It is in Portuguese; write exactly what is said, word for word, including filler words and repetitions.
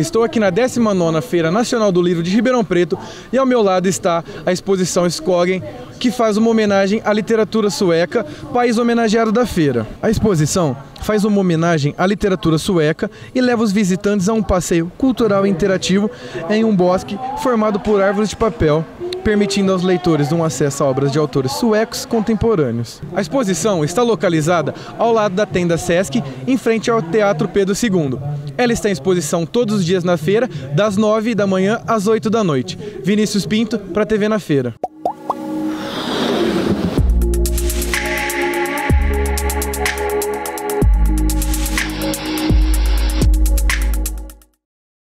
Estou aqui na décima nona Feira Nacional do Livro de Ribeirão Preto e ao meu lado está a exposição Skogen, que faz uma homenagem à literatura sueca, país homenageado da feira. A exposição faz uma homenagem à literatura sueca e leva os visitantes a um passeio cultural e interativo em um bosque formado por árvores de papel, permitindo aos leitores um acesso a obras de autores suecos contemporâneos. A exposição está localizada ao lado da tenda Sesc, em frente ao Teatro Pedro segundo. Ela está em exposição todos os dias na feira, das nove da manhã às oito da noite. Vinícius Pinto, para a T V na Feira.